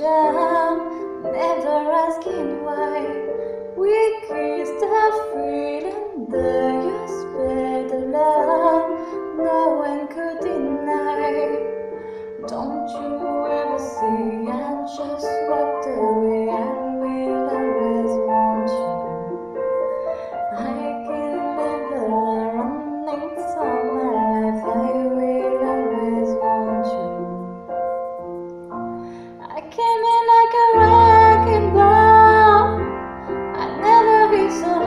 jam, never asking why. We kissed a freedom, there you spread the love, no one could deny. Don't you ever see I just walked away, I will always want you. I can never running for my life, I will always want you. I came in like a wrecking ball, I never hit so